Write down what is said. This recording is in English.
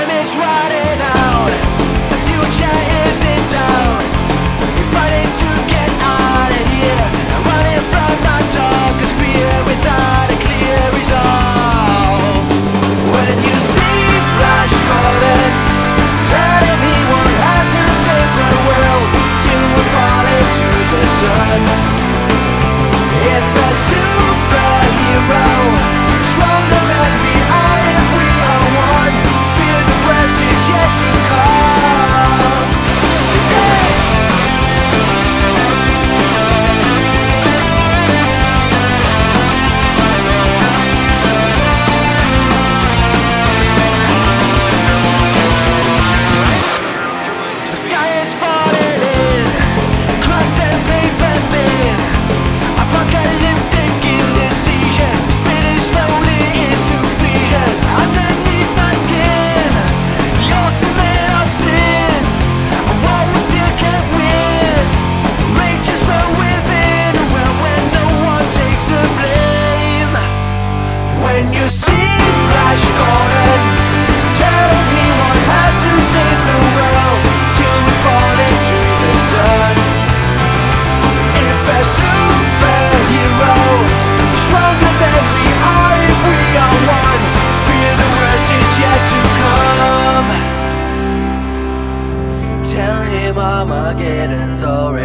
Time is running out, the future is in doubt. We're fighting to get out of here, running from my darkest fear without a clear resolve. When you see Flash Gordon telling me we'll have to save the world to fall into the sun. If a superhero stronger than we are, if we are one, fear the worst is yet to come. The sky is falling in, cracked and paper thin. Apocalyptic indecision, spinning slowly into vision. Underneath my skin, the ultimate of sins, a war we still can't win. Rages from within, well, when no one takes the blame. When you see Flash Gordon telling me we'll have to save the world till we fall into the sun. If a superhero is stronger than we are, if we are one, fear the worst is yet to come. Tell him Armageddon's already